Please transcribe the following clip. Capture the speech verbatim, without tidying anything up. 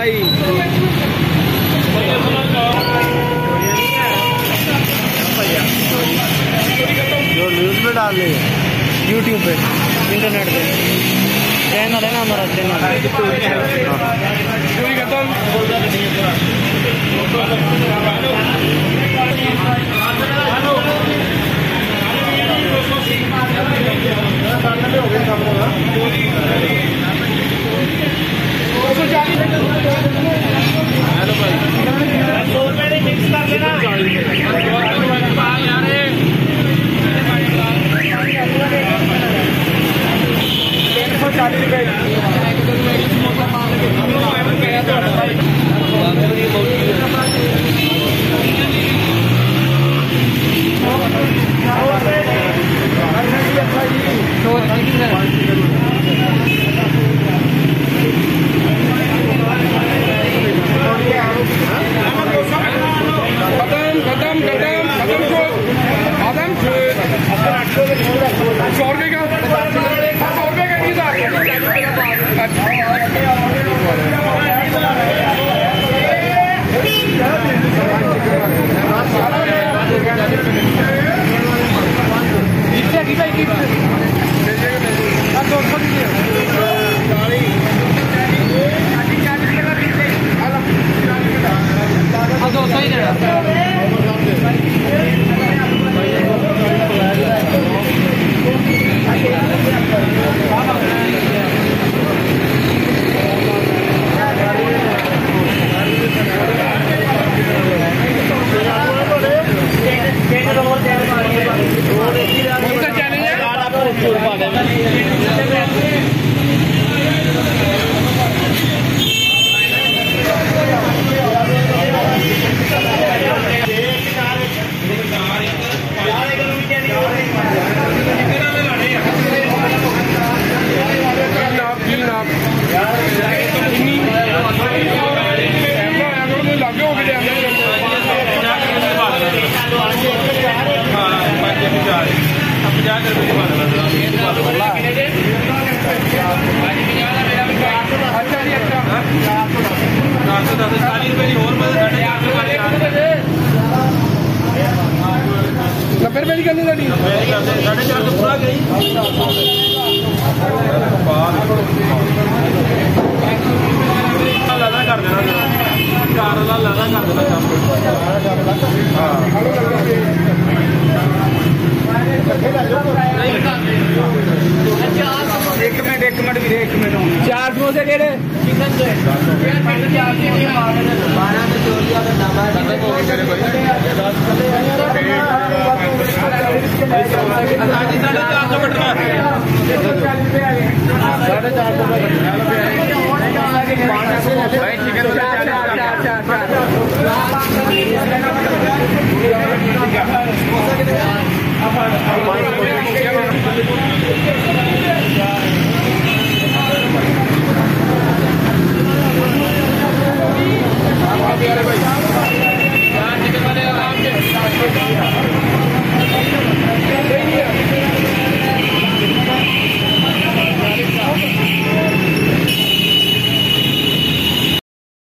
भाई। जो न्यूज़ में डाल रहे हैं यूट्यूब पे, इंटरनेट पे चैनल है ना हमारा चैनल। नब्बे रुपए की करनी साढ़े चार सौ पूरा गई लादा कर देना चार वाला लादा कर देना एक मिनट एक मिनट भी एक मिनट चार समोसे केड़े चिकन से साढ़े चार सौ भाई चिकन चार चार चार चार